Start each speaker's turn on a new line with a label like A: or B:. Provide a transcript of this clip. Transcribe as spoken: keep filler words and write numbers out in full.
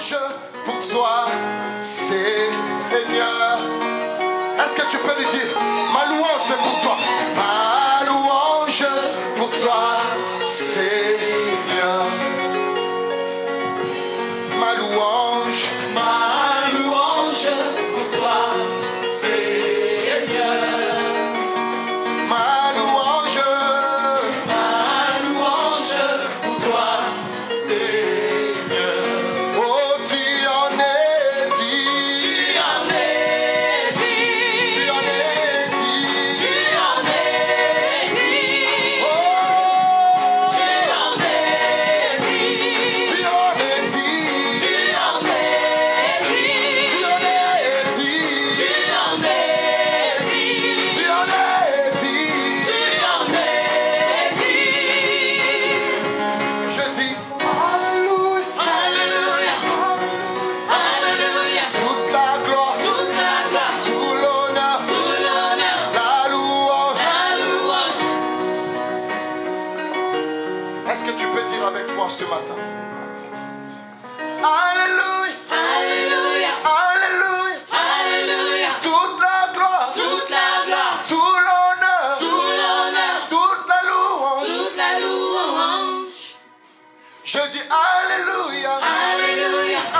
A: louange pour toi, Seigneur. Est-ce que tu peux lui dire, ma louange c'est pour toi, ma louange pour toi, Seigneur. Ma louange,
B: ma louange pour toi, Seigneur.
A: Ma louange,
B: ma louange pour toi, Seigneur.
A: oh tu en es dit,
B: Tu en es dit,
A: tu en es dit,
B: tu en es dit,
A: oh
B: tu en es dit,
A: tu en es dit,
B: tu en es dit,
A: tu en es dit,
B: tu en es dit,
A: tu en es dit,
B: tu en es dit.
A: je dis Alléluia,
B: Alléluia, Alléluia,
A: toute la gloire,
B: toute la gloire,
A: tout l'honneur,
B: tout l'honneur,
A: la louange.
B: la louange.
A: Est-ce que tu peux dire avec moi ce matin? Alléluia,
B: Alléluia,
A: Alléluia,
B: Alléluia,
A: toute la gloire,
B: toute la gloire,
A: tout l'honneur,
B: tout l'honneur,
A: toute la louange.
B: toute la louange.
A: Je dis Alléluia,
B: Alléluia,